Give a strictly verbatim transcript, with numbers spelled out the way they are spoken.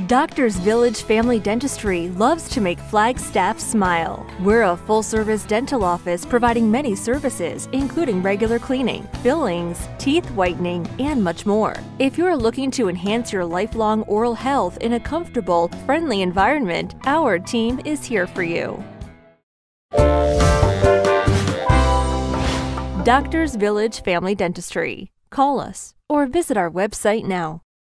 Doctor's Village Family Dentistry loves to make Flagstaff smile. We're a full-service dental office providing many services, including regular cleaning, fillings, teeth whitening, and much more. If you're looking to enhance your lifelong oral health in a comfortable, friendly environment, our team is here for you. Doctor's Village Family Dentistry. Call us or visit our website now.